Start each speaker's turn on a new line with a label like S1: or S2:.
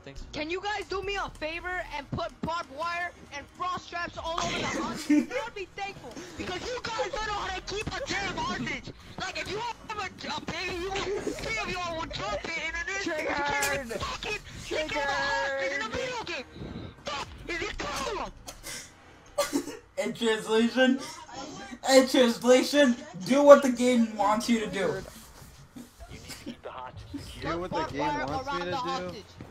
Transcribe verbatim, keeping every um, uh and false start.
S1: thanks.
S2: Can you guys do me a favor and put barbed wire and frost straps all over the hostage? I'd be thankful. Because you guys don't know how to keep a damn hostage. Like, if you have a, a baby, you will, three of y'all will jump it, and then you can't even fucking take care of a hostage in a video game. Fuck, is it cool?
S3: In translation, in translation, do what the game wants you to do.
S4: Do what the game wants me to do?